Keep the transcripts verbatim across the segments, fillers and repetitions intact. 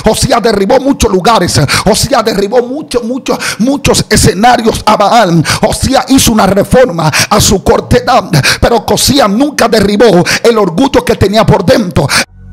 Josías derribó muchos lugares. Josías derribó muchos, muchos, muchos escenarios a Baal. Josías hizo una reforma a su cortedad, pero Josías nunca derribó el orgullo que tenía por dentro.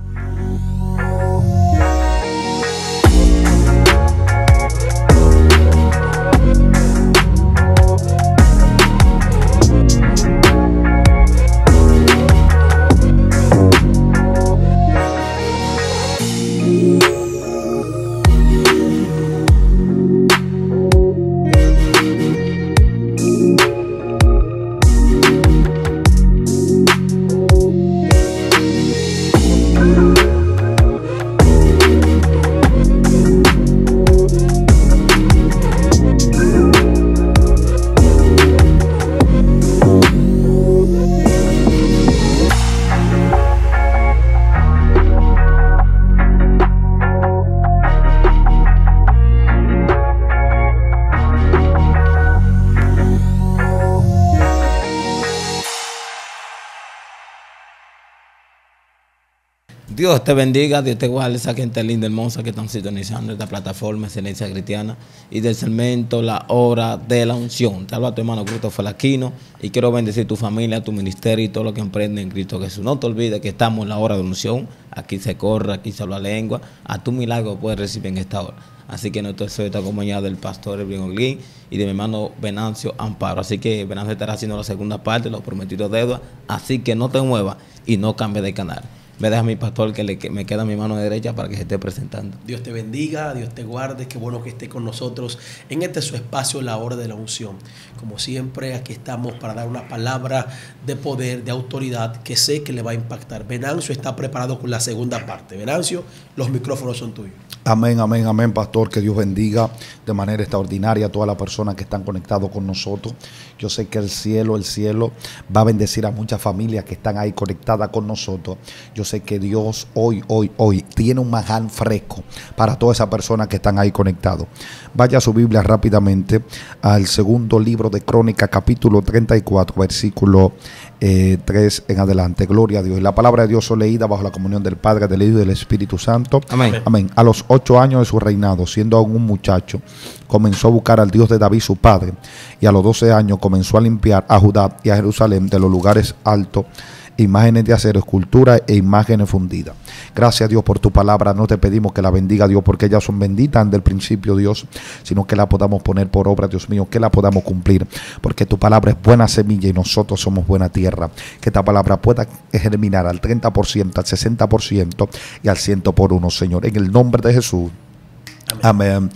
Dios te bendiga, Dios te guarde, esa gente linda, hermosa que están sintonizando esta plataforma Excelencia Cristiana y del segmento La Hora de la Unción. Te habla tu hermano Christopher Aquino y quiero bendecir tu familia, tu ministerio y todo lo que emprende en Cristo Jesús. No te olvides que estamos en la hora de unción. Aquí se corre, aquí se habla lengua. A tu milagro puedes recibir en esta hora. Así que nuestro estoy acompañado del pastor Elvin Olguín y de mi hermano Venancio Amparo. Así que Venancio estará haciendo la segunda parte, los prometidos deudas. Así que no te muevas y no cambies de canal. Me deja mi pastor que, le, que me queda mi mano derecha para que se esté presentando. Dios te bendiga, Dios te guarde, qué bueno que esté con nosotros en este su espacio, La Hora de la Unción. Como siempre, aquí estamos para dar una palabra de poder, de autoridad, que sé que le va a impactar. Venancio está preparado con la segunda parte. Venancio, los micrófonos son tuyos. Amén, amén, amén, pastor. Que Dios bendiga de manera extraordinaria a todas las personas que están conectados con nosotros. Yo sé que el cielo, el cielo va a bendecir a muchas familias que están ahí conectadas con nosotros. Yo sé que Dios hoy, hoy, hoy tiene un manjar fresco para todas esas personas que están ahí conectados. Vaya a su Biblia rápidamente al segundo libro de Crónicas, capítulo treinta y cuatro, versículo eh, tres en adelante. Gloria a Dios. Y la palabra de Dios es leída bajo la comunión del Padre, del Hijo y del Espíritu Santo. Amén. Amén. A los ocho años de su reinado, siendo aún un muchacho, comenzó a buscar al Dios de David su padre, y a los doce años comenzó a limpiar a Judá y a Jerusalén de los lugares altos, imágenes de acero, esculturas e imágenes fundidas. Gracias a Dios por tu palabra. No te pedimos que la bendiga, Dios, porque ellas son benditas desde el principio, Dios, sino que la podamos poner por obra, Dios mío, que la podamos cumplir, porque tu palabra es buena semilla y nosotros somos buena tierra. Que esta palabra pueda germinar al treinta por ciento, al sesenta por ciento y al cien por uno, Señor, en el nombre de Jesús. Amén. Amén.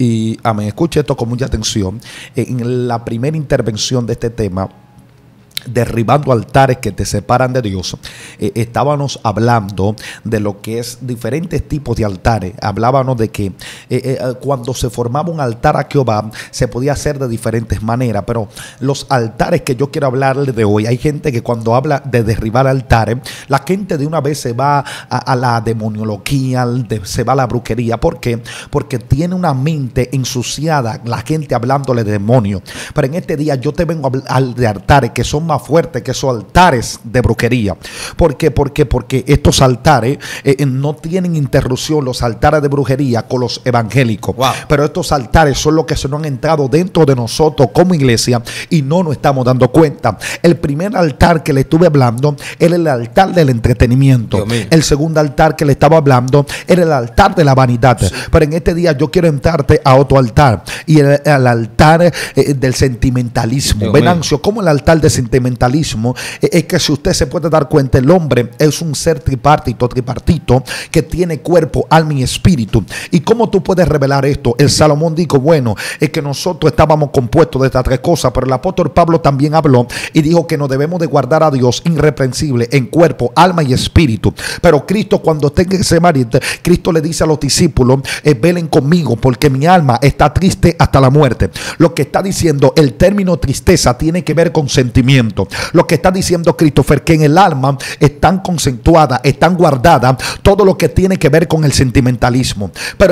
Y amén. Escuche esto con mucha atención. En la primera intervención de este tema, derribando altares que te separan de Dios, eh, estábamos hablando de lo que es diferentes tipos de altares. Hablábamos de que eh, eh, cuando se formaba un altar a Jehová se podía hacer de diferentes maneras, pero los altares que yo quiero hablarles de hoy, hay gente que cuando habla de derribar altares, la gente de una vez se va a, a la demoniología, de, se va a la brujería. ¿Por qué? Porque tiene una mente ensuciada la gente hablándole de demonios. Pero en este día yo te vengo a hablar de altares que son más fuertes que esos altares de brujería. ¿Por qué? Porque, porque estos altares eh, no tienen interrupción, los altares de brujería, con los evangélicos. Wow. Pero estos altares son los que se nos han entrado dentro de nosotros como iglesia y no nos estamos dando cuenta. El primer altar que le estuve hablando era el altar del entretenimiento. El segundo altar que le estaba hablando era el altar de la vanidad. Sí. Pero en este día yo quiero entrarte a otro altar, y el, el altar eh, del sentimentalismo. Venancio, ¿cómo el altar del sentimentalismo? Mentalismo es que, si usted se puede dar cuenta, el hombre es un ser tripartito, tripartito que tiene cuerpo, alma y espíritu. ¿Y cómo tú puedes revelar esto? El Salomón dijo, bueno, es que nosotros estábamos compuestos de estas tres cosas, pero el apóstol Pablo también habló y dijo que nos debemos de guardar a Dios irreprensible en cuerpo, alma y espíritu. Pero Cristo, cuando tenga ese marido, Cristo le dice a los discípulos, eh, velen conmigo porque mi alma está triste hasta la muerte. Lo que está diciendo el término tristeza tiene que ver con sentimiento. Lo que está diciendo Christopher, que en el alma están concentradas, están guardadas todo lo que tiene que ver con el sentimentalismo, pero en el cuerpo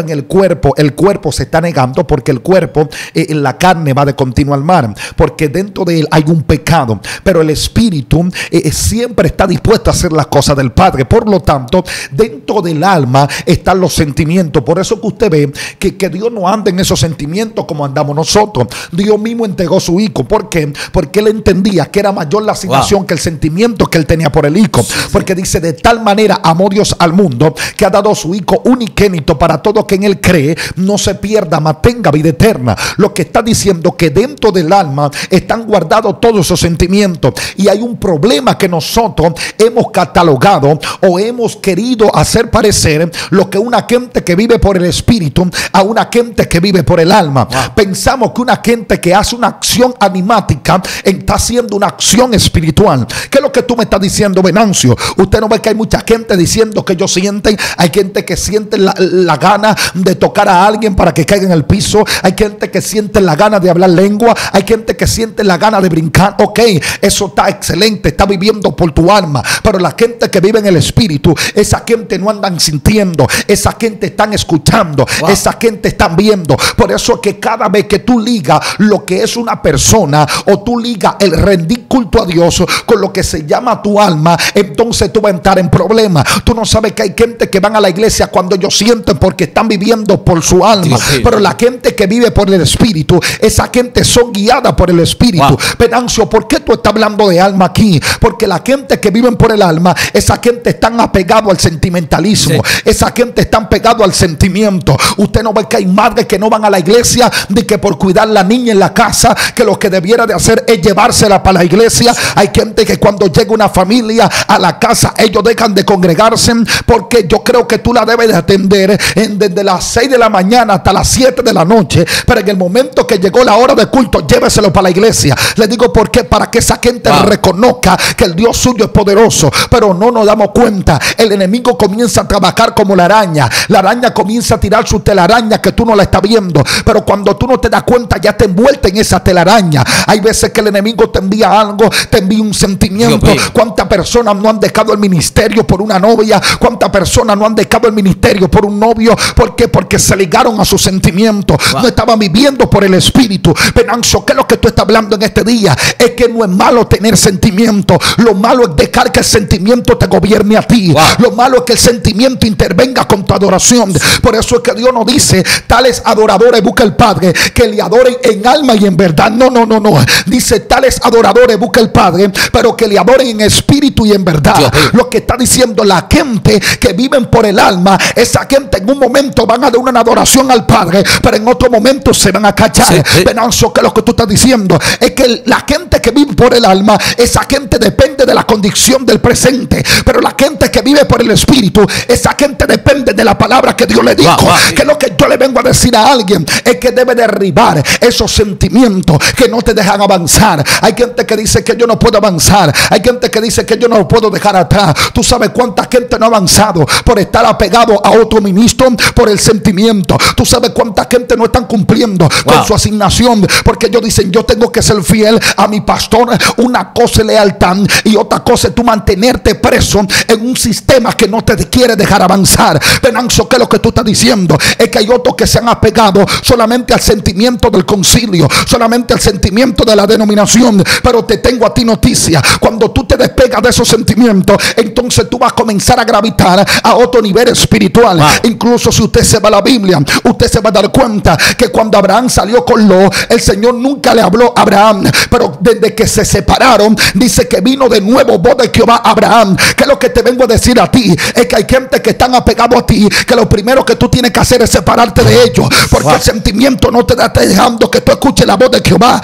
cuerpo, el cuerpo se está negando porque el cuerpo, eh, la carne va de continuo al mar, porque dentro de él hay un pecado, pero el espíritu eh, siempre está dispuesto a hacer las cosas del Padre. Por lo tanto, dentro del alma están los sentimientos. Por eso que usted ve que, que Dios no anda en esos sentimientos como andamos nosotros. Dios mismo entregó a su hijo. ¿Por qué? Porque él entendía que era mayor la asignación wow. que el sentimiento que él tenía por el hijo. Sí, sí. Porque dice, de tal manera amó Dios al mundo que ha dado a su hijo unigénito para todo que en él cree no se pierda, mas tenga vida eterna. Lo que está diciendo que dentro del alma están guardados todos esos sentimientos, y hay un problema que nosotros hemos catalogado o hemos querido hacer parecer lo que una gente que vive por el espíritu a una gente que vive por el alma. Wow. Pensamos que una gente que hace una acción animática está haciendo una acción espiritual. ¿Qué es lo que tú me estás diciendo, Venancio? Usted no ve que hay mucha gente diciendo que ellos sienten, hay gente que siente la, la gana de tocar a alguien para que caiga en el piso, hay gente que siente la gana de hablar lengua, hay gente que siente la gana de brincar. Ok, eso está excelente, está viviendo por tu alma, pero la gente que vive en el espíritu, esa gente no andan sintiendo, esa gente están escuchando, wow. esa gente están viendo. Por eso es que cada vez que tú ligas lo que es una persona, o tú ligas el rendir culto a Dios con lo que se llama tu alma, entonces tú vas a entrar en problemas. Tú no sabes que hay gente que van a la iglesia cuando ellos sienten porque están viviendo por su alma, sí, sí. pero la gente que vive por el espíritu, esa gente son guiadas por el espíritu. Wow. Venancio, ¿por qué tú estás hablando de alma aquí? Porque la gente que vive por el alma, esa gente están apegado al sentimentalismo, sí. esa gente están pegado al sentimiento. Usted no ve que hay madres que no van a la iglesia de que por cuidar la niña en la casa, que lo que debiera de hacer es llevársela para la iglesia. Hay gente que cuando llega una familia a la casa, ellos dejan de congregarse, porque yo creo que tú la debes de atender en, desde las seis de la mañana hasta las siete de la noche, pero en el momento que llegó la hora de culto, lléveselo para la iglesia. Le digo por qué, para que esa gente wow. reconozca que el Dios suyo es poderoso. Pero no nos damos cuenta, el enemigo comienza a trabajar como la araña. La araña comienza a tirar su telaraña que tú no la estás viendo, pero cuando tú no te das cuenta ya te envuelve en esa telaraña. Hay veces que el enemigo te envía algo, te envía un sentimiento. ¿Cuántas personas no han dejado el ministerio por una novia? ¿Cuántas personas no han dejado el ministerio por un novio? ¿Por qué? Porque se ligaron a sus sentimientos. Wow. No estaban viviendo por el espíritu. Venancio, ¿qué es lo que tú estás hablando en este día? Es que no es malo tener sentimientos. Lo malo es dejar que el sentimiento te gobierne a ti. Wow. Lo malo es que el sentimiento intervenga con tu adoración. Por eso es que Dios nos dice, tales adoradores busca el Padre, que le adoren en alma y en verdad. No, no, no, no. Dice, tales adoradores busca el Padre, pero que le adoren en espíritu y en verdad. Dios. Lo que está diciendo la gente que viven por el alma, esa gente en un momento van a dar una adoración al Padre, pero en otro momento se van a cachar. Sí, sí. Venancio, que lo que tú estás diciendo es que la gente que vive por el alma, esa gente depende de la condición del presente, pero la gente que vive por el espíritu, esa gente depende de la palabra que Dios le dijo. Wow, wow, que lo que yo le vengo a decir a alguien es que debe derribar esos sentimientos que no te dejan avanzar. Hay gente que dice que yo no puedo avanzar, hay gente que dice que yo no lo puedo dejar atrás. Tú sabes cuánta gente no ha avanzado por estar apegado a otro ministro por el sentimiento. Tú sabes cuánta gente no están cumpliendo wow. con su asignación porque ellos dicen, yo tengo que ser fiel a mi pastor. Una cosa es lealtad y otra cosa es tú mantenerte preso en un sistema que no te quiere dejar avanzar. Venancio, que lo que tú estás diciendo es que hay otros que se han apegado solamente al sentimiento del concilio, solamente al sentimiento de la denominación. Pero te tengo a ti noticia: cuando tú te despegas de esos sentimientos, entonces tú vas a comenzar a gravitar a otro nivel espiritual. Wow. Incluso si usted se va a la Biblia, usted se va a dar cuenta que cuando Abraham salió con Lot, el Señor nunca le habló a Abraham, pero desde que se separaron, dice que vino de nuevo voz de Jehová a Abraham. Que lo que te vengo a decir a ti es que hay gente que están apegados a ti, que lo primero que tú tienes que hacer es separarte de ellos, porque wow. el sentimiento no te está dejando que tú escuches la voz de Jehová.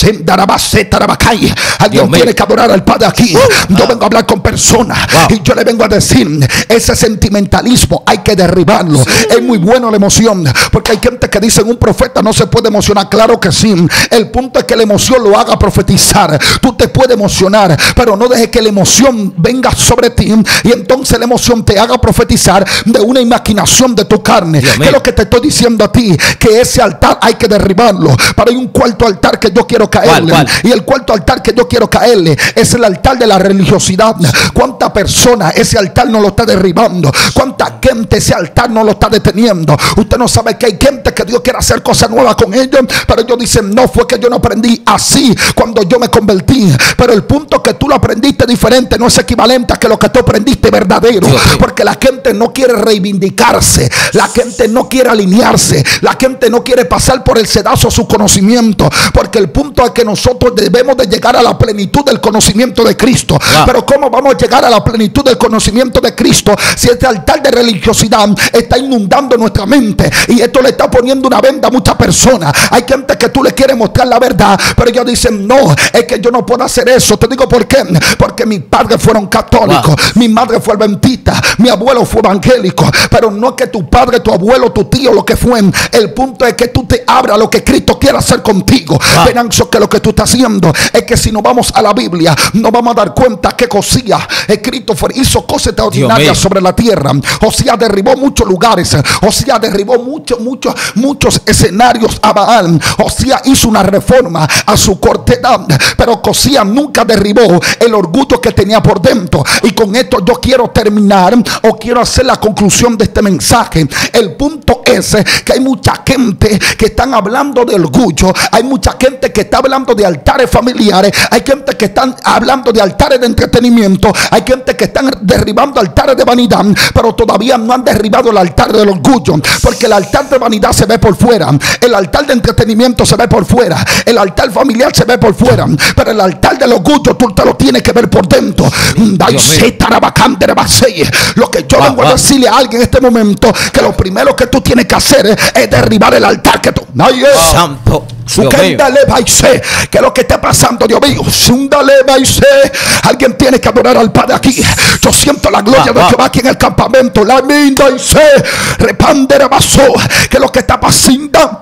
Alguien tiene que adorar al Padre aquí. uh, Yo vengo a hablar con personas wow. y yo le vengo a decir, ese sentimentalismo hay que derribarlo. Sí. Es muy bueno la emoción, porque hay gente que dice, un profeta no se puede emocionar. Claro que sí. El punto es que la emoción lo haga profetizar. Tú te puedes emocionar, pero no dejes que la emoción venga sobre ti y entonces la emoción te haga profetizar de una imaginación de tu carne. ¿Qué es lo que te estoy diciendo a ti? Que ese altar hay que derribarlo. Pero hay un cuarto altar que yo quiero caerle. ¿Cuál, cuál? Y el cuarto altar que yo quiero caerle es el altar de la religiosidad. ¿Cuánta persona ese altar no lo está derribando? ¿Cuánta gente ese altar no lo está deteniendo? momento. Usted no sabe que hay gente que Dios quiere hacer cosas nuevas con ellos, pero ellos dicen, no, fue que yo no aprendí así cuando yo me convertí. Pero el punto que tú lo aprendiste diferente no es equivalente a que lo que tú aprendiste es verdadero. Porque la gente no quiere reivindicarse, la gente no quiere alinearse, la gente no quiere pasar por el sedazo a su conocimiento, porque el punto es que nosotros debemos de llegar a la plenitud del conocimiento de Cristo. Wow. Pero ¿cómo vamos a llegar a la plenitud del conocimiento de Cristo si este altar de religiosidad está inundando nuestra mente y esto le está poniendo una venda a muchas personas? Hay gente que tú le quieres mostrar la verdad, pero ellos dicen, no, es que yo no puedo hacer eso. Te digo por qué, porque mis padres fueron católicos, wow. mi madre fue adventista, mi abuelo fue evangélico, pero no es que tu padre, tu abuelo, tu tío, lo que fue. El punto es que tú te abras a lo que Cristo quiere hacer contigo. Wow. Penanzo que lo que tú estás haciendo es que si no vamos a la Biblia, nos vamos a dar cuenta que Josías, Christopher, hizo cosas extraordinarias sobre la tierra. Josías derribó muchos lugares, Josías derribó muchos, muchos, muchos escenarios a Baal. Josías hizo una reforma a su cortedad, pero Josías nunca derribó el orgullo que tenía por dentro. Y con esto yo quiero terminar, o quiero hacer la conclusión de este mensaje. El punto es que hay mucha gente que están hablando de orgullo, hay mucha gente que está hablando de altares familiares, hay gente que están hablando de altares de entretenimiento, hay gente que están derribando altares de vanidad, pero todavía no han derribado el altar del orgullo, porque el altar de vanidad se ve por fuera, el altar de entretenimiento se ve por fuera, el altar familiar se ve por fuera, pero el altar del orgullo tú te lo tienes que ver por dentro. Lo que yo vengo a decirle a alguien en este momento, que lo primero que tú tienes que hacer es, es derribar el altar que tú. Santo. ¿Qué es lo que está pasando, Dios mío? Alguien tiene que adorar al Padre aquí. Yo siento la gloria de Jehová aquí en el campamento. La minda y se repandere basó. Que lo que está pasando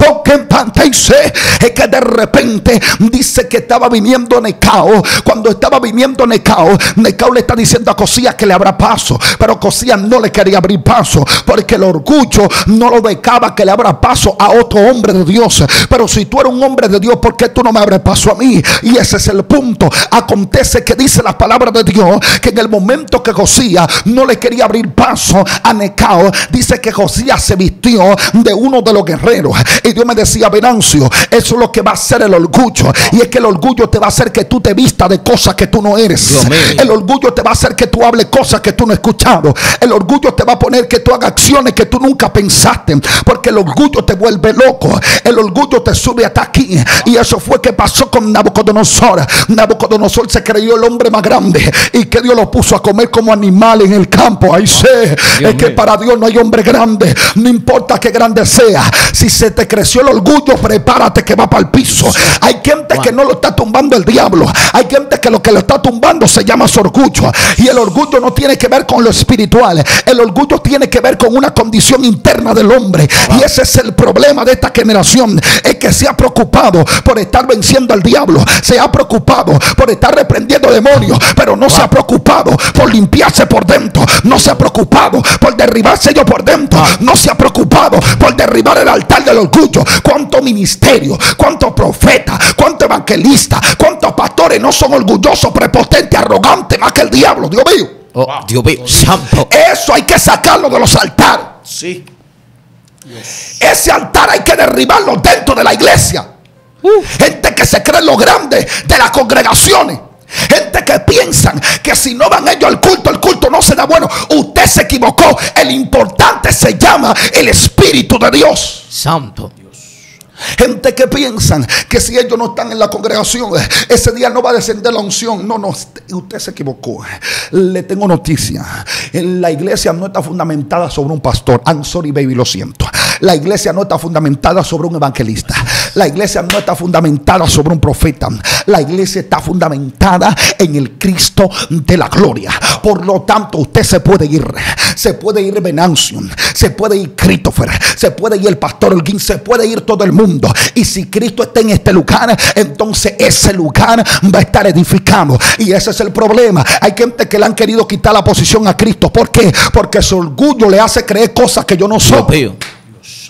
es que de repente dice que estaba viniendo Necao. Cuando estaba viniendo Necao, Necao le está diciendo a Josías que le abra paso, pero Josías no le quería abrir paso, porque el orgullo no lo dejaba que le abra paso a otro hombre de Dios. Pero si tú eres un hombre de Dios, ¿por qué tú no me abres paso a mí? Y ese es el punto. Acontece que dice la palabra de Dios que en el momento que Josías no le quería abrir paso a Necao, dice que Josías se vistió de uno de los guerreros. Y Dios me decía, Venancio, eso es lo que va a hacer el orgullo. Y es que el orgullo te va a hacer que tú te vistas de cosas que tú no eres. El orgullo te va a hacer que tú hables cosas que tú no has escuchado. El orgullo te va a poner que tú hagas acciones que tú nunca pensaste, porque el orgullo te vuelve loco. El orgullo te sube hasta aquí. Y eso fue que pasó con Nabucodonosor. Nabucodonosor se creyó el hombre más grande, y que Dios lo puso a comer como animal en el campo. Ahí sé, es que para Dios no hay hombre grande, no importa qué grande sea. Si se te creció el orgullo, prepárate que va para el piso. Hay gente que no lo está tumbando el diablo, hay gente que lo que lo está tumbando se llama su orgullo. Y el orgullo no tiene que ver con lo espiritual, el orgullo tiene que ver con una condición interna del hombre. Y ese es el problema de esta generación, es que se ha preocupado por estar venciendo al diablo, se ha preocupado por estar reprendiendo demonios, pero no se ha preocupado por limpiarse por dentro, no se ha preocupado por derribarse yo por dentro, no se ha preocupado por derribar el altar del orgullo. ¿Cuántos ministerios, cuántos profetas, cuántos evangelistas, cuántos pastores no son orgullosos, prepotentes, arrogantes más que el diablo? Dios mío, oh, Dios mío, santo. Eso hay que sacarlo de los altares. Sí. Yes. Ese altar hay que derribarlo dentro de la iglesia. Uh. Gente que se cree lo grande de las congregaciones, gente que piensan que si no van ellos al culto, el culto no será bueno. Usted se equivocó. El importante se llama el Espíritu de Dios. Santo. Gente que piensan que si ellos no están en la congregación, ese día no va a descender la unción. No, no, usted se equivocó. Le tengo noticia. La iglesia no está fundamentada sobre un pastor. I'm sorry, baby, lo siento. La iglesia no está fundamentada sobre un evangelista. La iglesia no está fundamentada sobre un profeta. La iglesia está fundamentada en el Cristo de la gloria. Por lo tanto, usted se puede ir. Se puede ir Venancio, se puede ir Christopher, se puede ir el pastor Holguín, se puede ir todo el mundo. Y si Cristo está en este lugar, entonces ese lugar va a estar edificado. Y ese es el problema. Hay gente que le han querido quitar la posición a Cristo. ¿Por qué? Porque su orgullo le hace creer cosas que yo no soy.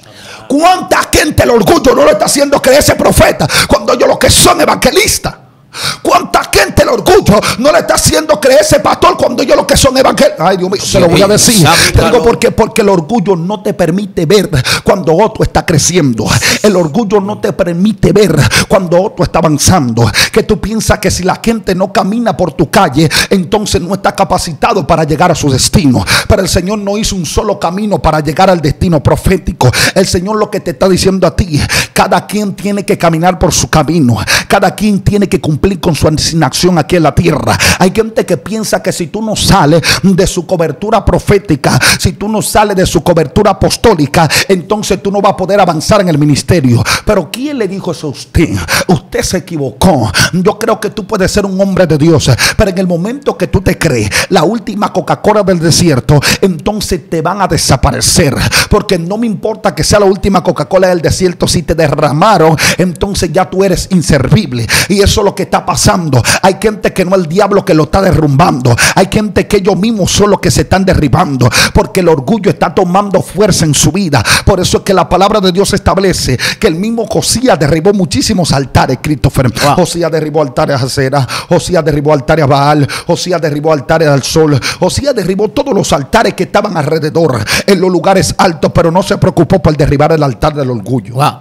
¿Cuánta gente el orgullo no le está haciendo creer ese profeta cuando ellos lo que son evangelistas? ¿Cuánta gente el orgullo no le está haciendo creer ese pastor cuando ellos lo que son evangélicos? Ay, Dios mío, se lo voy a decir. Te digo por qué, porque el orgullo no te permite ver cuando otro está creciendo. El orgullo no te permite ver cuando otro está avanzando. Que tú piensas que si la gente no camina por tu calle, entonces no está capacitado para llegar a su destino. Pero el Señor no hizo un solo camino para llegar al destino profético. El Señor lo que te está diciendo a ti, cada quien tiene que caminar por su camino. Cada quien tiene que cumplir con su asignación aquí en la tierra. Hay gente que piensa que si tú no sales de su cobertura profética, si tú no sales de su cobertura apostólica, entonces tú no vas a poder avanzar en el ministerio. Pero ¿quién le dijo eso a usted? Usted se equivocó. Yo creo que tú puedes ser un hombre de Dios, pero en el momento que tú te crees la última Coca-Cola del desierto, entonces te van a desaparecer. Porque no me importa que sea la última Coca-Cola del desierto, si te derramaron, entonces ya tú eres inservible. Y eso es lo que está pasando. Hay gente que no es el diablo que lo está derrumbando. Hay gente que ellos mismos son los que se están derribando, porque el orgullo está tomando fuerza en su vida. Por eso es que la palabra de Dios establece que el mismo Josías derribó muchísimos altares, Christopher. Wow. Josías derribó altares a Acera, Josías derribó altares a Baal, Josías derribó altares al sol, Josías derribó todos los altares que estaban alrededor en los lugares altos, pero no se preocupó por derribar el altar del orgullo. Wow.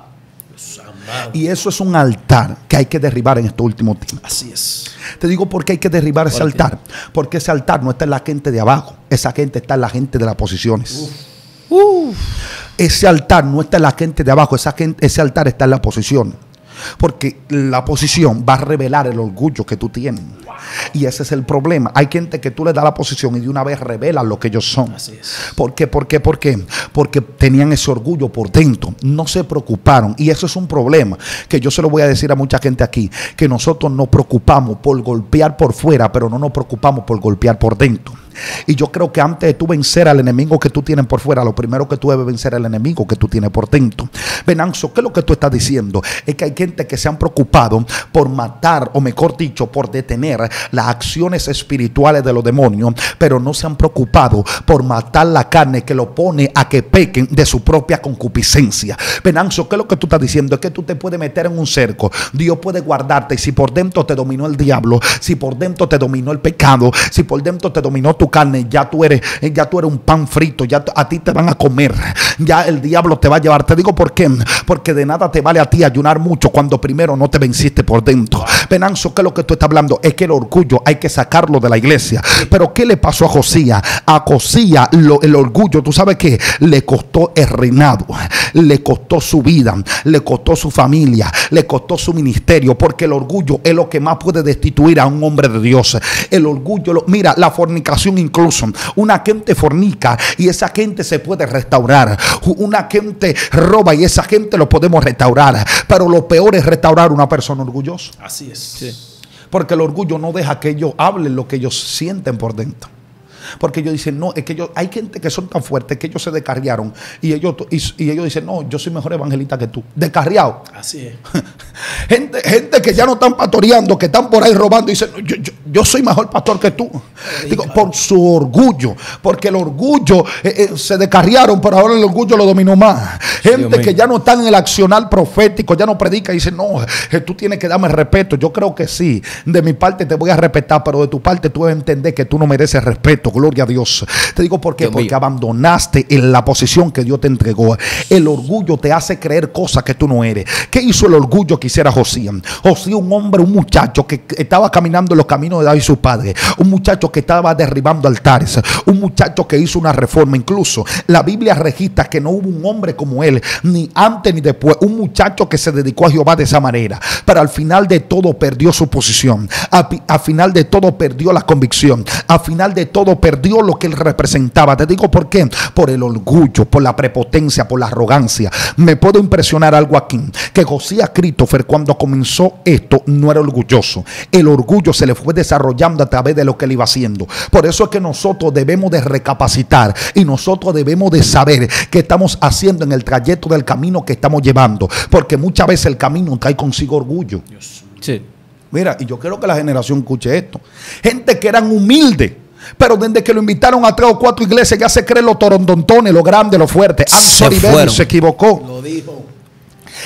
Y eso es un altar que hay que derribar en estos últimos tiempos. Así es. Te digo por qué hay que derribar ese altar. Porque ese altar no está en la gente de abajo. Esa gente está en la gente de las posiciones. Uf. Uf. Ese altar no está en la gente de abajo. Esa gente, ese altar está en la posición. Porque la posición va a revelar el orgullo que tú tienes. Y ese es el problema. Hay gente que tú le das la posición y de una vez revelan lo que ellos son. Así es. ¿Por qué? ¿Por qué? ¿Por qué? Porque tenían ese orgullo por dentro. No se preocuparon. Y eso es un problema que yo se lo voy a decir a mucha gente aquí. Que nosotros nos preocupamos por golpear por fuera, pero no nos preocupamos por golpear por dentro. Y yo creo que antes de tú vencer al enemigo que tú tienes por fuera, lo primero que tú debes vencer al enemigo que tú tienes por dentro. Venanzo, ¿qué es lo que tú estás diciendo? Es que hay gente que se han preocupado por matar, o mejor dicho, por detener las acciones espirituales de los demonios, pero no se han preocupado por matar la carne que lo pone a que pequen de su propia concupiscencia. Venanzo, ¿qué es lo que tú estás diciendo? Es que tú te puedes meter en un cerco, Dios puede guardarte, y si por dentro te dominó el diablo, si por dentro te dominó el pecado, si por dentro te dominó tu carne, ya tú eres, ya tú eres un pan frito, ya a ti te van a comer, ya el diablo te va a llevar. Te digo por qué, porque de nada te vale a ti ayunar mucho cuando primero no te venciste por dentro. Venanzo, ¿qué es lo que tú estás hablando? Es que el orgullo hay que sacarlo de la iglesia. Pero ¿qué le pasó a Josías? A Josías lo, el orgullo, ¿tú sabes qué? Le costó el reinado, le costó su vida, le costó su familia, le costó su ministerio, porque el orgullo es lo que más puede destituir a un hombre de Dios. El orgullo, lo, mira, la fornicación incluso. Una gente fornica y esa gente se puede restaurar. Una gente roba y esa gente lo podemos restaurar. Pero lo peor es restaurar a una persona orgullosa. Así es. Sí. Porque el orgullo no deja que ellos hablen lo que ellos sienten por dentro. Porque ellos dicen, no, es que ellos, hay gente que son tan fuertes que ellos se descarriaron. Y ellos, y, y ellos dicen, no, yo soy mejor evangelista que tú. Descarriado. Así es. gente, gente que ya no están pastoreando, que están por ahí robando y dicen, no, yo, yo, yo soy mejor pastor que tú. Digo, por su orgullo. Porque el orgullo eh, eh, se descarriaron, pero ahora el orgullo lo dominó más. Gente que ya no están en el accionar profético, ya no predica y dicen, no, eh, tú tienes que darme respeto. Yo creo que sí. De mi parte te voy a respetar, pero de tu parte tú debes entender que tú no mereces respeto. Gloria a Dios. Te digo por qué. Dios Porque mío. abandonaste en la posición que Dios te entregó. El orgullo te hace creer cosas que tú no eres. ¿Qué hizo el orgullo que hiciera Josías? Josías, un hombre, un muchacho que estaba caminando en los caminos de David su padre. Un muchacho que estaba derribando altares. Un muchacho que hizo una reforma. Incluso la Biblia registra que no hubo un hombre como él, ni antes ni después. Un muchacho que se dedicó a Jehová de esa manera. Pero al final de todo perdió su posición. Al final de todo perdió la convicción. Al final de todo perdió lo que él representaba. Te digo por qué. Por el orgullo, por la prepotencia, por la arrogancia. Me puedo impresionar algo aquí. Que Josías Christopher, cuando comenzó esto, no era orgulloso. El orgullo se le fue desarrollando a través de lo que él iba haciendo. Por eso es que nosotros debemos de recapacitar. Y nosotros debemos de saber qué estamos haciendo en el trayecto del camino que estamos llevando. Porque muchas veces el camino trae consigo orgullo. Dios. Sí. Mira, y yo quiero que la generación escuche esto. Gente que eran humildes, pero desde que lo invitaron a tres o cuatro iglesias ya se creen los torondontones, los grandes, los fuertes. Anthony Bennett se equivocó. Lo dijo.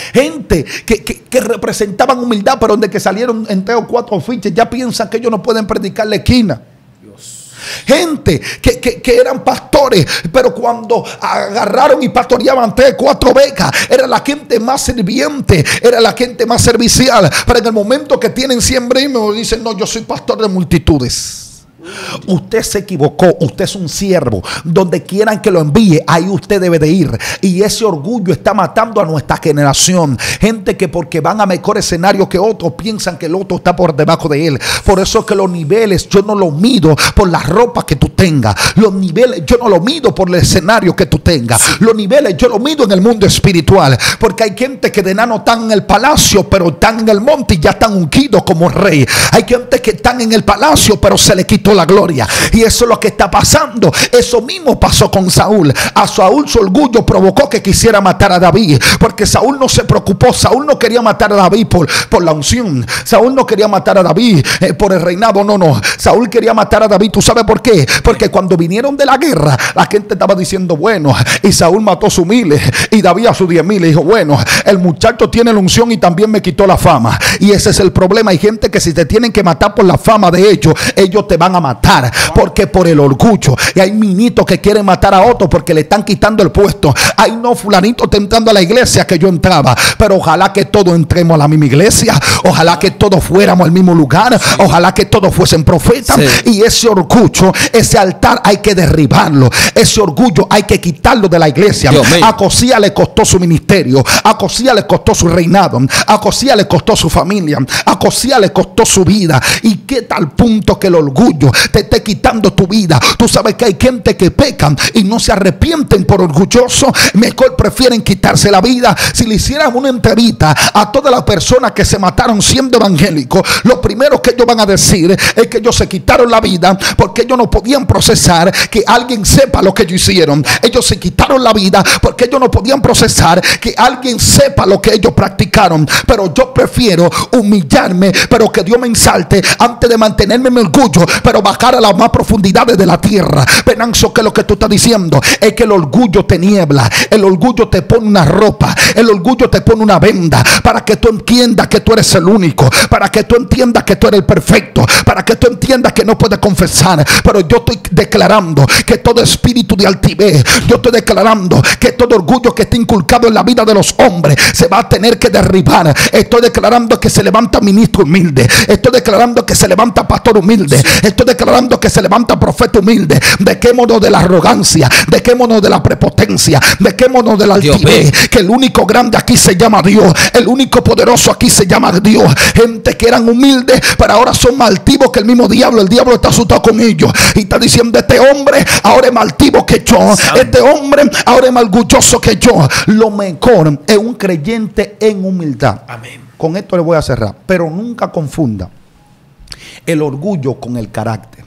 Gente que, que, que representaban humildad, pero donde que salieron en tres o cuatro fiches ya piensan que ellos no pueden predicar la esquina. Gente que, que, que eran pastores, pero cuando agarraron y pastoreaban tres, cuatro becas, era la gente más serviente, era la gente más servicial. Pero en el momento que tienen cien bríos, dicen: no, yo soy pastor de multitudes. Usted se equivocó, usted es un siervo. Donde quieran que lo envíe, ahí usted debe de ir. Y ese orgullo está matando a nuestra generación. Gente que porque van a mejor escenario que otros, piensan que el otro está por debajo de él. Por eso es que los niveles yo no los mido por la ropa que tú tengas. Los niveles yo no los mido por el escenario que tú tengas. Los niveles yo los mido en el mundo espiritual. Porque hay gente que de nano están en el palacio, pero están en el monte y ya están ungidos como rey. Hay gente que están en el palacio, pero se le quitó la gloria. Y eso es lo que está pasando. Eso mismo pasó con Saúl. A Saúl su orgullo provocó que quisiera matar a David, porque Saúl no se preocupó. Saúl no quería matar a David por, por la unción. Saúl no quería matar a David eh, por el reinado. No, no. Saúl quería matar a David. ¿Tú sabes por qué? Porque cuando vinieron de la guerra, la gente estaba diciendo: bueno, y Saúl mató a sus miles y David a sus diez mil. Y dijo: bueno, el muchacho tiene la unción y también me quitó la fama. Y ese es el problema. Hay gente que si te tienen que matar por la fama de ellos, ellos te van a matar, porque por el orgullo. Y hay minitos que quieren matar a otros porque le están quitando el puesto. Ay, no, fulanito está entrando a la iglesia que yo entraba. Pero ojalá que todos entremos a la misma iglesia. Ojalá que todos fuéramos al mismo lugar. Sí. Ojalá que todos fuesen profetas. Sí. Y ese orgullo, ese altar hay que derribarlo. Ese orgullo hay que quitarlo de la iglesia. A Cosías le costó su ministerio. A Cosías le costó su reinado. A Cosías le costó su familia. A Cosías le costó su vida. Y qué tal punto que el orgullo te esté quitando tu vida. Tú sabes que hay gente que pecan y no se arrepienten por orgulloso. Mejor prefieren quitarse la vida. Si le hicieran una entrevista a todas las personas que se mataron siendo evangélicos, lo primero que ellos van a decir es que ellos se quitaron la vida porque ellos no podían procesar que alguien sepa lo que ellos hicieron. Ellos se quitaron la vida porque ellos no podían procesar que alguien sepa lo que ellos practicaron. Pero yo prefiero humillarme, pero que Dios me ensalte antes de mantenerme en mi orgullo, pero bajar a las más profundidades de la tierra. Venanzo, que lo que tú estás diciendo es que el orgullo te niebla, el orgullo te pone una ropa, el orgullo te pone una venda para que tú entiendas que tú eres el único, para que tú entiendas que tú eres el perfecto, para que tú entiendas que no puedes confesar. Pero yo estoy declarando que todo espíritu de altivez, yo estoy declarando que todo orgullo que está inculcado en la vida de los hombres se va a tener que derribar. Estoy declarando que se levanta ministro humilde, estoy declarando que se levanta pastor humilde, estoy declarando que se levanta profeta humilde. Dejémonos de la arrogancia, dejémonos de la prepotencia, dejémonos de la altivez, que el único grande aquí se llama Dios, el único poderoso aquí se llama Dios. Gente que eran humildes, pero ahora son más altivos que el mismo diablo. El diablo está asustado con ellos y está diciendo: este hombre ahora es más altivo que yo, este hombre ahora es más orgulloso que yo. Lo mejor es un creyente en humildad. Amén. Con esto le voy a cerrar, pero nunca confunda el orgullo con el carácter.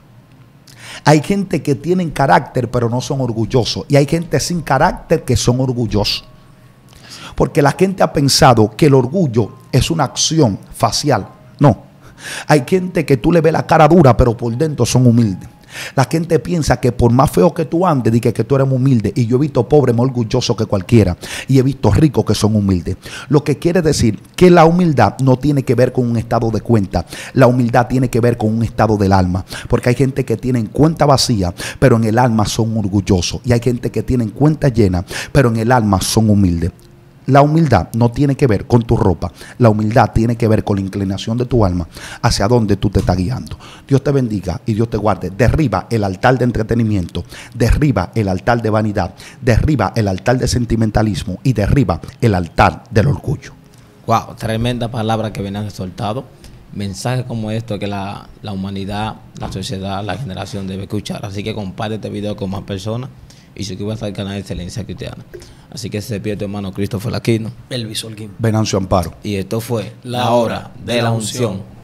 Hay gente que tienen carácter pero no son orgullosos, y hay gente sin carácter que son orgullosos. Porque la gente ha pensado que el orgullo es una acción facial. No, hay gente que tú le ves la cara dura pero por dentro son humildes. La gente piensa que por más feo que tú andes, diga que tú eres humilde. Y yo he visto pobres más orgullosos que cualquiera, y he visto ricos que son humildes. Lo que quiere decir que la humildad no tiene que ver con un estado de cuenta. La humildad tiene que ver con un estado del alma. Porque hay gente que tiene cuenta vacía, pero en el alma son orgullosos. Y hay gente que tiene cuenta llena, pero en el alma son humildes. La humildad no tiene que ver con tu ropa. La humildad tiene que ver con la inclinación de tu alma hacia donde tú te estás guiando. Dios te bendiga y Dios te guarde. Derriba el altar de entretenimiento, derriba el altar de vanidad, derriba el altar de sentimentalismo y derriba el altar del orgullo. Wow, tremenda palabra que viene soltado. Mensajes como esto que la, la humanidad, la sociedad, la generación debe escuchar. Así que comparte este video con más personas y suscríbase al canal de Excelencia Cristiana. Así que se despide tu hermano Christopher Aquino, Elvis Holguín, Venancio Amparo. Y esto fue La Hora de la Unción.